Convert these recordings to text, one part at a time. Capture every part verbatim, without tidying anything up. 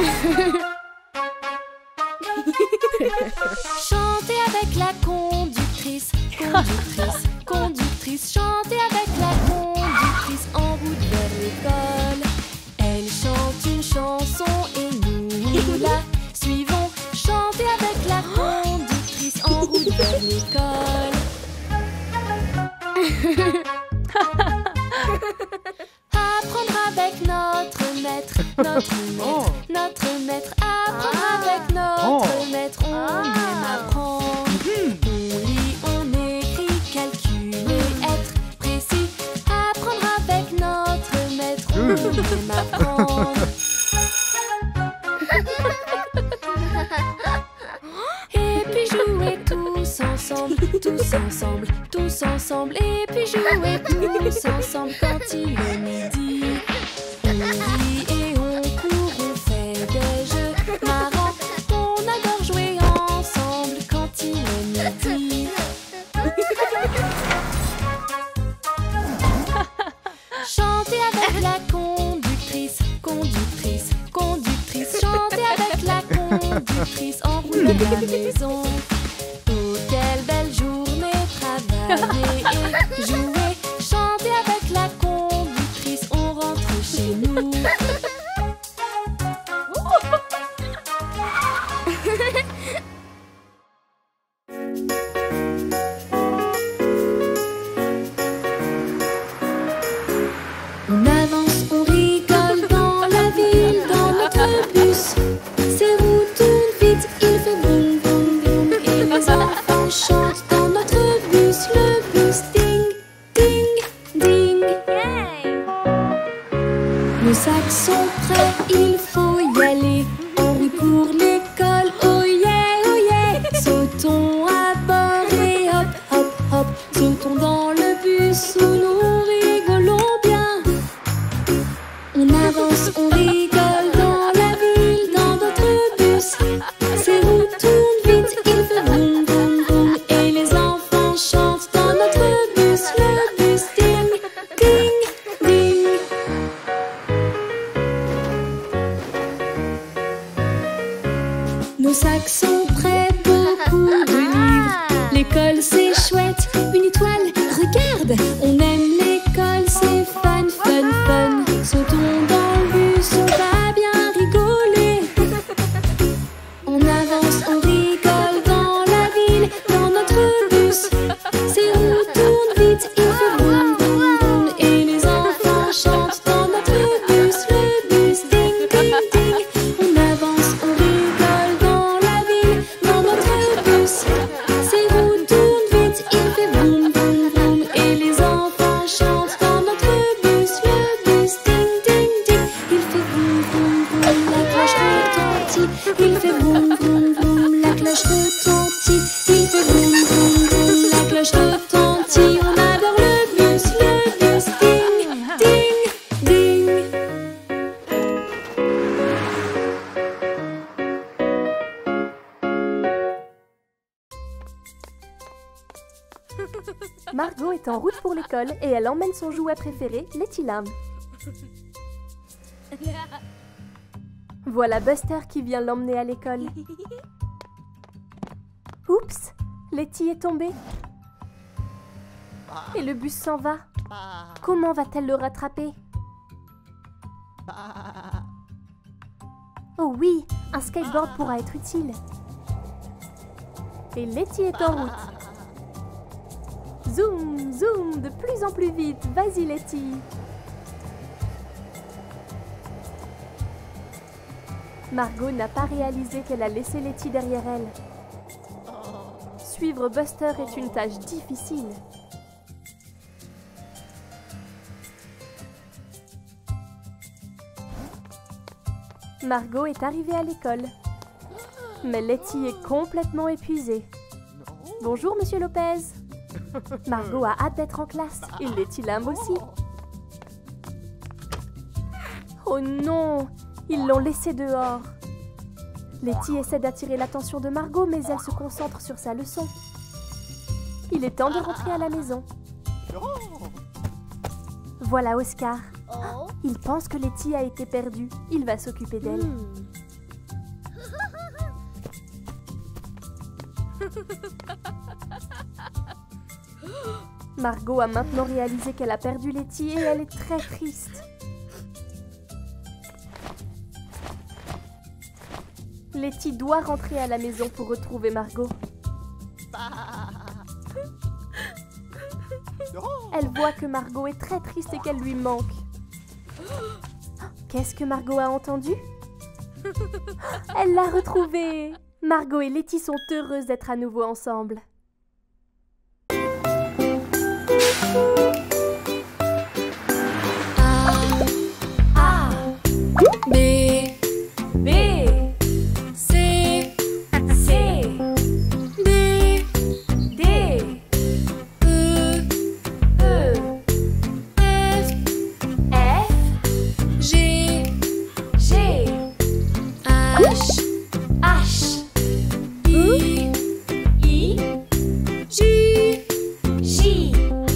Chantez avec la conductrice, conductrice, conductrice. Chantez avec la conductrice en route vers l'école. Elle chante une chanson et nous la suivons. Chantez avec la conductrice en route vers l'école. Apprendre avec notre maître, notre maître, notre maître. Apprendre avec notre maître, on aime apprendre. On lit, on écrit, calculer, être précis. Apprendre avec notre maître, on aime apprendre. Et puis jouer tous ensemble, tous ensemble, tous ensemble. Et puis jouer tous ensemble quand il est midi. On rit et on court, on fait des jeux marrants. On adore jouer ensemble quand il est midi. Chantez avec la conductrice, conductrice, conductrice. Chantez avec la conductrice en route à la maison. Oh, quelle belle journée, travailler et jouer. Chantez avec la conductrice, on rentre chez nous. On avance, on rigole dans la ville, dans notre bus. Ces roues tournent vite, il fait boum boum boum. Et les enfants chantent dans notre bus, le bus ding, ding, ding. Nos sacs sont prêts, il faut y aller. On roule pour l'école, oh yeah, oh yeah. Sautons à bord et hop, hop, hop. Sautons dans le bus où nous rigolons bien. On avance, on rigole dans la ville, dans notre bus. Ces roues tournent vite, il fait boum, boum, boum. Et les enfants chantent dans notre bus, le bus ding, ding, ding. Nos sacs sont prêts, beaucoup de livres. L'école c'est chouette, une étoile, regarde. On aime l'école, c'est fun, fun, fun. Sautons dans le bus, on va bien rigoler. On avance, on rigole dans la ville, dans notre bus. Ces roues tournent vite, il fait boum, boum, boum. Et les enfants chantent dans notre bus, le bus ding, ding, ding. On avance, on rigole dans la ville, dans notre bus. Ces roues tournent vite, il fait boum, boum, boum. Et les enfants chantent dans notre bus, le bus ding, ding, ding. Il fait boum, boum, boum, la cloche retentit. Il fait boum, boum, boum, la cloche retentit. Il fait boum, boum, boum, la cloche retentit. On adore le bus, le bus ding, ding, ding. Margot est en route pour l'école et elle emmène son jouet préféré, Letty Lamb. Voilà Buster qui vient l'emmener à l'école. Oups, Letty est tombée. Et le bus s'en va. Comment va-t-elle le rattraper? Oh oui, un skateboard pourra être utile. Et Letty est en route. Zoom, zoom, de plus en plus vite. Vas-y Letty. Margot n'a pas réalisé qu'elle a laissé Letty derrière elle. Suivre Buster est une tâche difficile. Margot est arrivée à l'école. Mais Letty est complètement épuisée. Bonjour, Monsieur Lopez. Margot a hâte d'être en classe. Et Letty Lamb aussi. Oh non, ils l'ont laissée dehors. Letty essaie d'attirer l'attention de Margot, mais elle se concentre sur sa leçon. Il est temps de rentrer à la maison. Voilà Oscar. Il pense que Letty a été perdue. Il va s'occuper d'elle. Margot a maintenant réalisé qu'elle a perdu Letty et elle est très triste. Letty doit rentrer à la maison pour retrouver Margot. Elle voit que Margot est très triste et qu'elle lui manque. Qu'est-ce que Margot a entendu? Elle l'a retrouvée! Margot et Letty sont heureuses d'être à nouveau ensemble. A, B, B, C, C, D, D, E, E, F, F, G, G, H, H, I, I, J, J,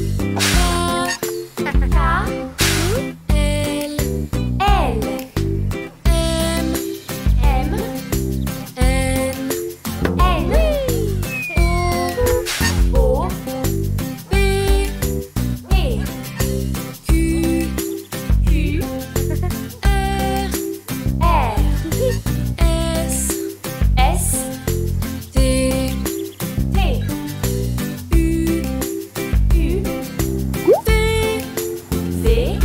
K, K, L, L, M, M, N, N, O, O, P, P, Q, Q, R, R, S, S, T, T, U, U, V, V,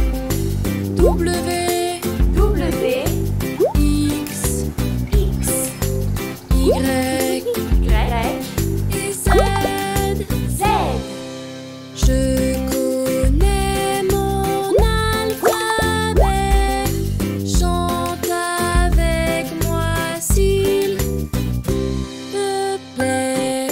W, W, X, X, Y, Y, et Z, Z. Je connais mon alphabet, chante avec moi s'il te plaît.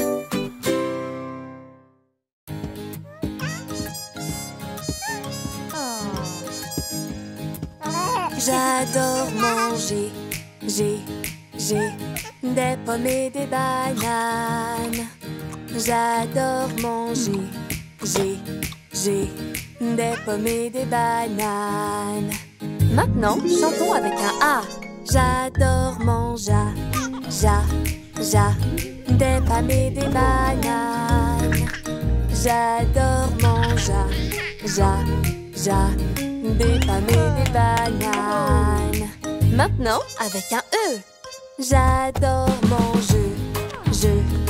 J'adore manger, j'ai, j'ai des pommes et des bananes. J'adore manger, j'ai, j'ai des pommes et des bananes. Maintenant, chantons avec un A. J'adore manger, ja, ja, des pommes et des bananes. J'adore manger, ja, ja, des pommes et des bananes. Maintenant, avec un E. J'adore manger, je,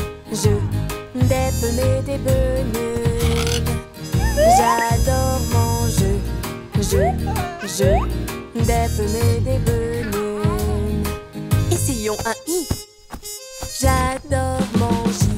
je, des pommes et des bananes. J'adore manger, je, je, des pommes et des bananes. Essayons un I. J'adore manger,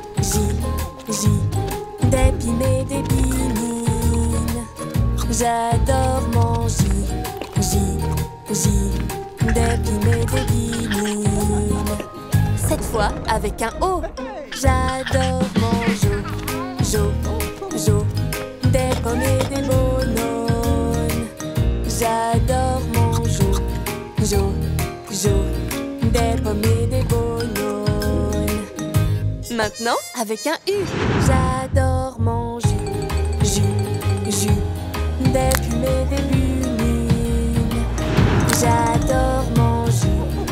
J, J, des piments et des binines. J'adore manger, J, J, des piments et des binines. Cette fois avec un O. J'adore manger, Jo, Jo, des pommes et des bananes. J'adore manger, Jo, Jo, des pommes et des bananes. Maintenant avec un U. J'adore manger, jus, jus, des plumes et des bunines. J'adore manger,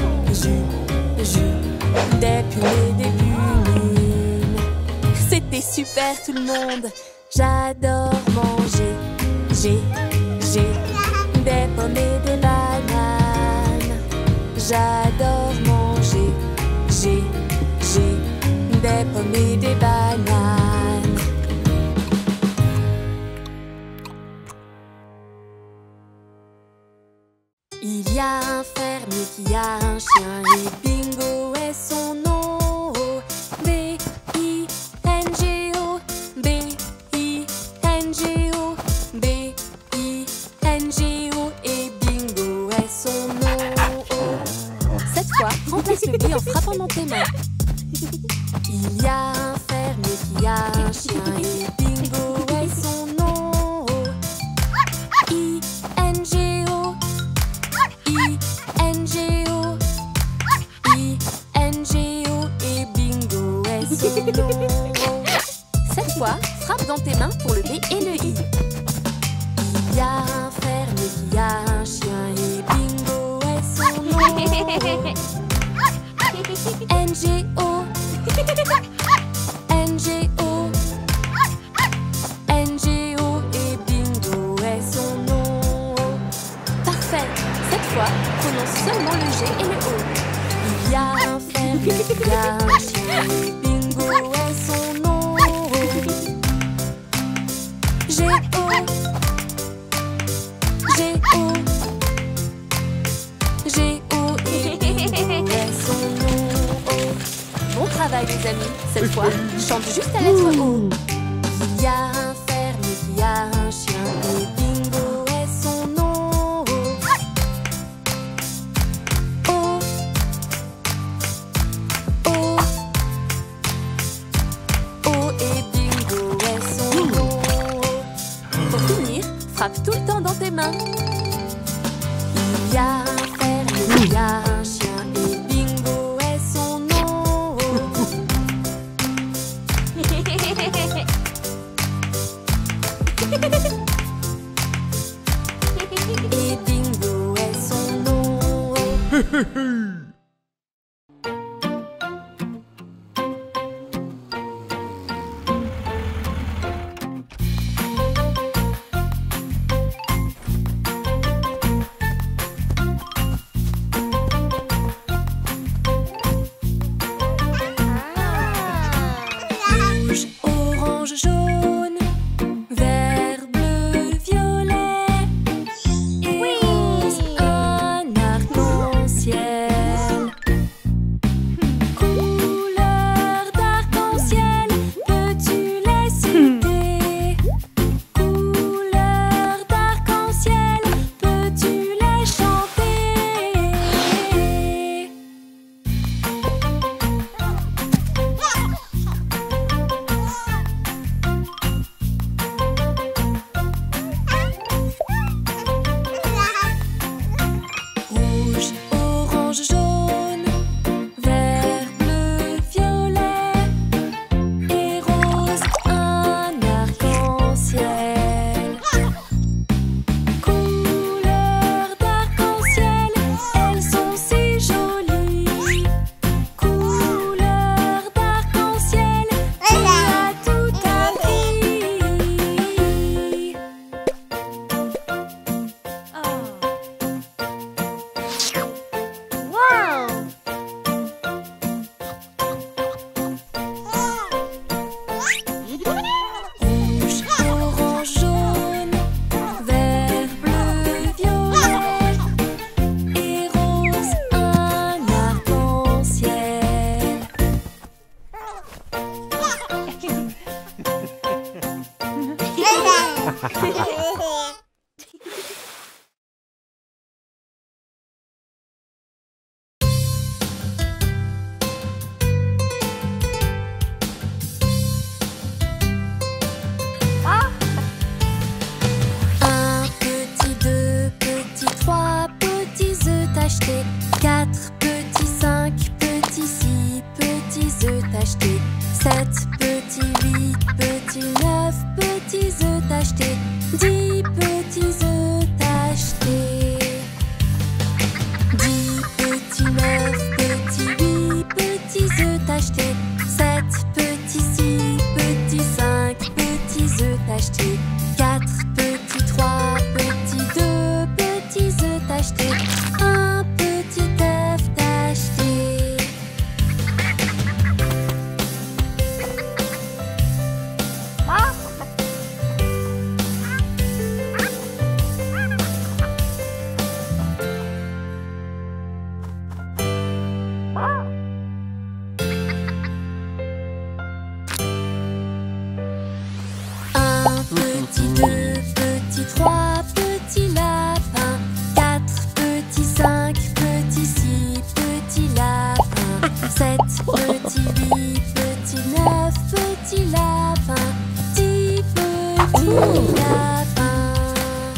jus, jus, des plumes et des bunines. C'était super tout le monde. J'adore manger, j'ai, j'ai, des pommes et des bananes. J'adore manger, j'ai, j'ai, des pommes et des bananes. Il y a un fermier qui a un chien et Bingo est son nom. B I N G O, B I N G O, B I N G O et Bingo est son nom. Cette fois, remplace le B en frappant dans tes mains. Il y a un fermier qui a un chien et Bingo est son nom. I N G O, I N G O, I N G O et Bingo est son nom. Cette fois, frappe dans tes mains pour le B et le I. Il y a un fermier qui a un chien et Bingo est son nom. N G O prononce seulement le G et le O. Il y a un fer, il y a un chien, et Bingo est son nom. G O G O G O et Bingo est son nom. Bon travail les amis, cette fois, chante juste la lettre O. Il y a un fer, mais il y a un chien, et Bingo est son nom. O O O et Bingo est son nom. Pour finir, frappe tout le temps dans tes mains. Il y a un fer, mais il y a un chien, et Bingo est son nom. Et Bingo est son nom. Rouge, orange, jaune, vert, bleu, violet et rose, un arc-en-ciel. Couleurs d'arc-en-ciel, peux-tu les citer? Couleurs d'arc-en-ciel, peux-tu les chanter? Rouge, orange, jaune, vert, bleu, violet et rose, un arc-en-ciel. Couleurs d'arc-en-ciel, elles sont si jolies. Couleurs d'arc-en-ciel, tu as tout appris. Rouge, orange, jaune, vert, bleu, violet et rose, un arc-en-ciel. Un petit, deux petits, trois petits œufs tachetés, quatre petits, cinq petits, six petits œufs tachetés, sept petits, huit petits, neuf petits œufs tachetés, dix petits œufs tachetés. Dix petits, neuf petits, huit petits œufs tachetés, sept petits, six petits, cinq petits œufs tachetés, quatre petits, trois petits, deux petits œufs tachetés, un petit œuf tacheté. Un petit, deux petits, trois petits lapins, quatre petits, cinq petits, six petits lapins, sept petits, huit petits, neuf petits lapins, dix petits lapins.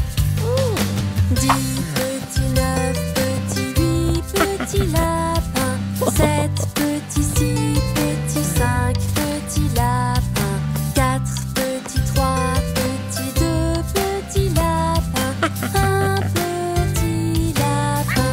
Dix petits, neuf petits, huit petits lapins, sept petits, six petits, cinq petits lapins, quatre petits, trois petits, deux petits lapins, un petit lapin.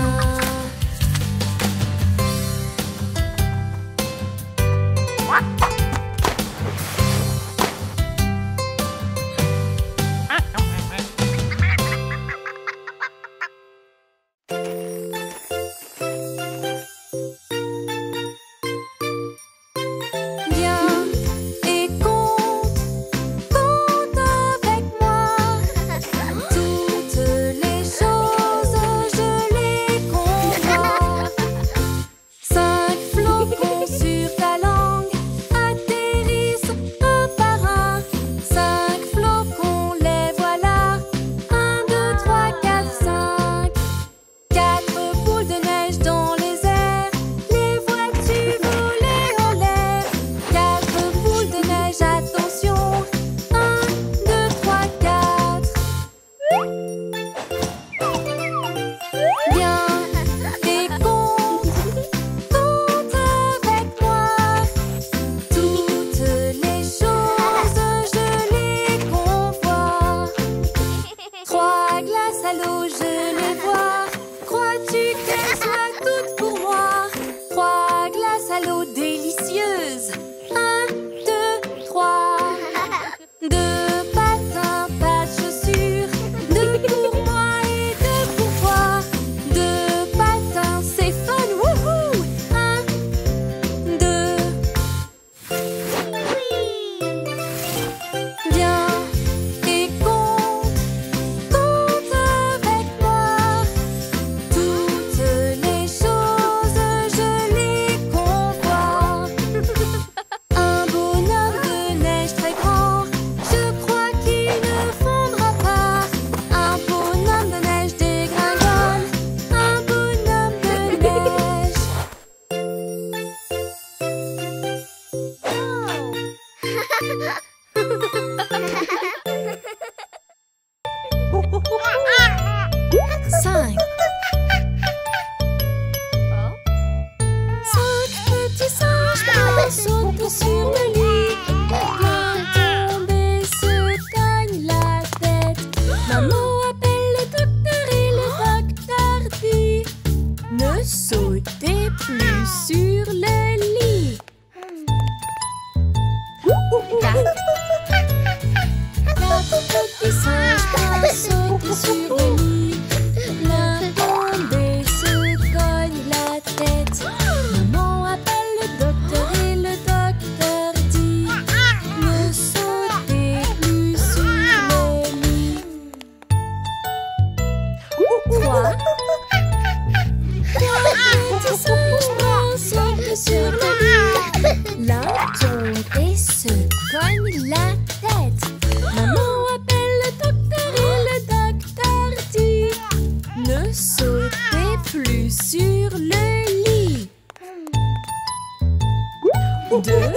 sautez plus sur le lit. Quatre. Quatre petits singes vont sauter sur le lit. L'un tombe et se cogne la tête. Maman appelle le docteur et le docteur dit: ne sautez plus sur le lit. Trois. Trois petits singes vont sauter sur le lit. L'un tombe et se cogne la tête. Maman appelle le docteur et le docteur dit: ne sautez plus sur le lit. Deux.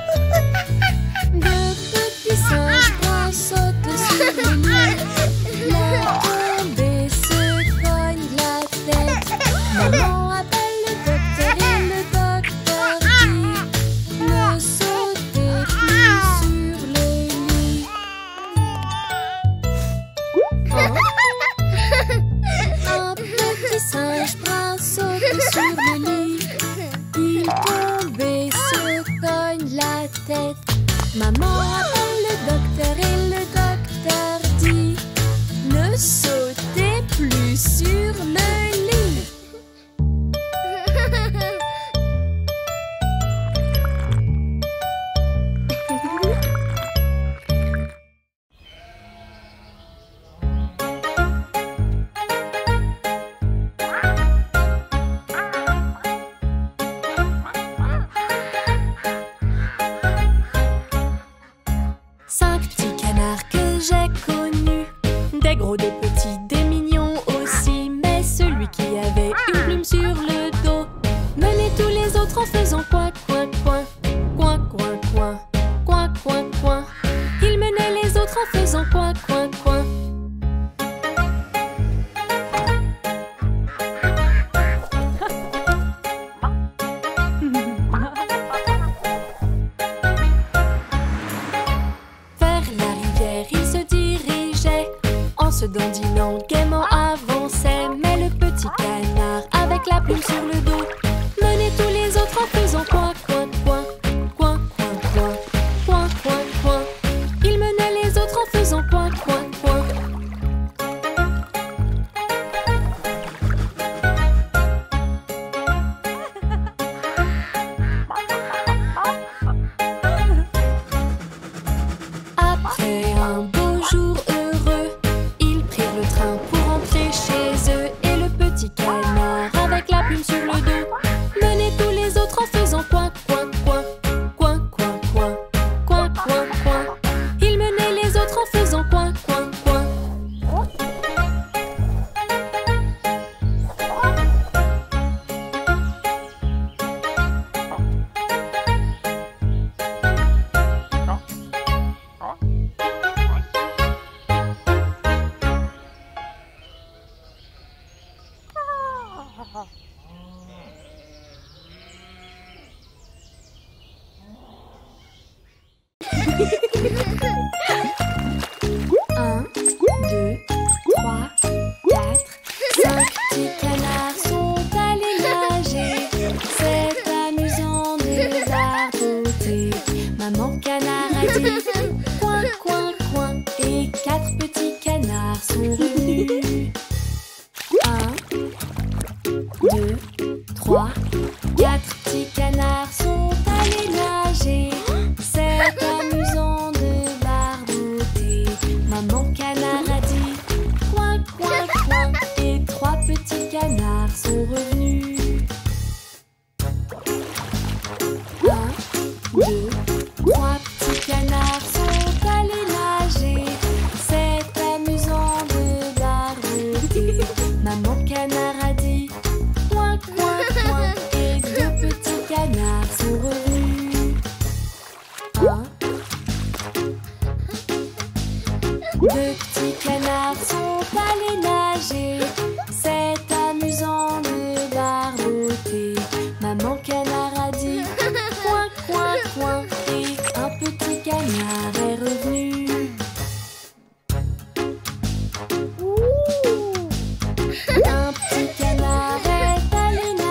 Deux petits singes bruns sautent sur le lit. L'un tombe et se cogne la tête. Maman appelle le docteur et le docteur dit: ne sautez plus sur le lit. Un. Un petit singe brun saute sur le lit. Il tombe et se cogne la tête. Maman appelle le docteur et le docteur dit: ne sautez plus sur le lit. Cinq petits canards que j'ai connus, des gros, des petits, des mignons aussi. Mais celui qui avait une plume sur le dos menait tous les autres en faisant coin, coin, coin, coin, coin, coin, coin, coin, coin. Il menait les autres en faisant coin, coin, coin. Vers la rivière, il se dirigeait, en se dandinant, gaiement avançait. Mais le petit canard, avec la plume sur le dos, menait tous les autres en faisant coin, coin, coin, coin, coin, coin, coin, coin, coin. Il menait les autres en faisant coin, coin, coin. Après un beau jour heureux, ils prirent le train pour rentrer chez eux. Et le petit canard, avec la plume sur le dos, menait tous les autres en faisant coin, coin, coin, coin, coin, coin, coin, coin, coin. Il menait les autres en faisant coin, coin, coin. Un, deux, trois, quatre, cinq petits canards sont allés nager. C'est amusant de barboter. Maman canard a dit coin, coin, coin. Et quatre petits canards sont revenus. Un, deux, trois, quatre petits canards sont allés nager. C'est amusant de barboter. Maman canard a dit coin, coin, coin. Et trois petits canards sont revenus. Un, deux, trois petits canards sont allés nager. C'est amusant de barboter. Maman canard a dit coin, coin, coin. Et deux petits canards sont revenus. Un, deux petits canards sont allés nager. C'est amusant de barboter. Maman canard a dit coin, coin, coin. Et un petit canard est revenu. Un petit canard est allé nager.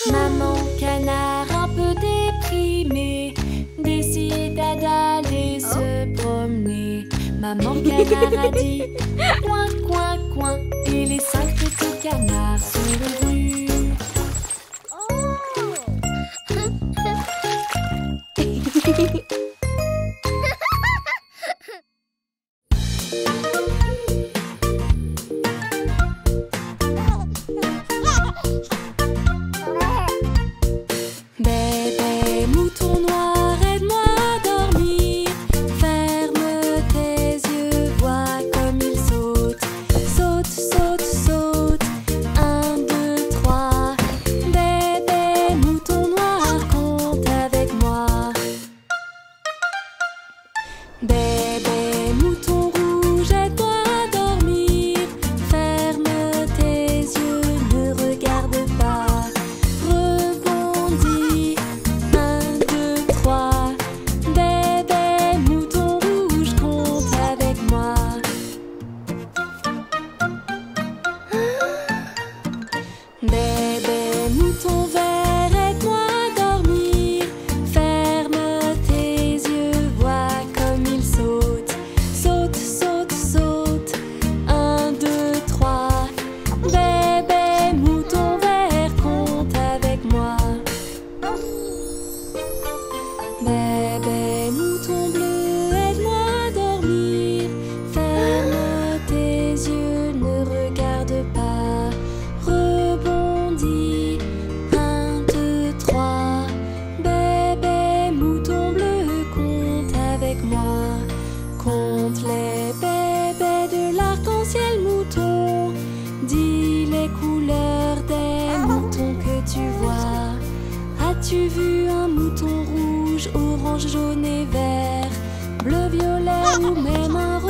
Maman canard un peu déprimée décide d'aller se promener. Maman canard a dit coin, coin, coin, et les cinq petits canards sont revenus. Bébé mouton noir, aide-moi à dormir. Ferme tes yeux, vois comme il saute. Saute, saute, saute. Un, deux, trois. Bébé mouton noir, compte avec moi. Bébé mouton rouge, aide-moi à dormir. Ferme tes yeux, ne regarde pas. Rebondis, un, deux, trois. Bébé mouton rouge, compte avec moi. Bébé mouton vert, aide-moi à dormir. Ferme tes yeux, vois comme il saute. Saute, saute, saute. Un, deux, trois. Bébé mouton vert, compte avec moi. Bébé mouton bleu, aide-moi à dormir. Ferme tes yeux, ne regarde pas. Rebondis, un, deux, trois. Bébé mouton bleu, compte avec moi. Compte les bébés de l'arc-en-ciel mouton. Dis les couleurs des moutons que tu vois. As-tu vu un mouton rouge, orange, jaune et vert, bleu, violet ou même un rose?